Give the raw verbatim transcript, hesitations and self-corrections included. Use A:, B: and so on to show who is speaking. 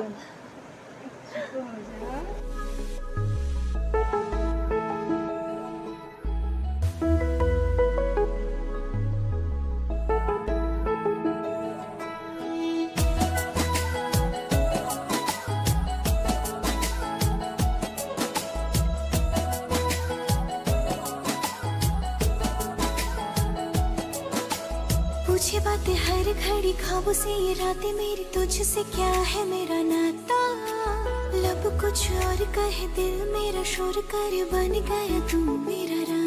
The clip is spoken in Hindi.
A: पूछे बातें हर घड़ी ख्वाबों से, ये रातें मेरी तुझसे क्या है मेरा नाता। लब कुछ और कहे दिल मेरा शोर कर, बन गया तू मेरा राता।